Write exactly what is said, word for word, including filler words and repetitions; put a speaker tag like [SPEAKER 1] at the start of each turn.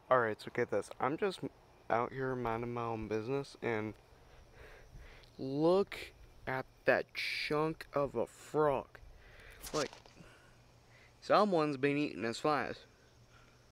[SPEAKER 1] Alright, so get this. I'm just out here minding my own business, and look at that chunk of a frog. Like, someone's been eating his flies.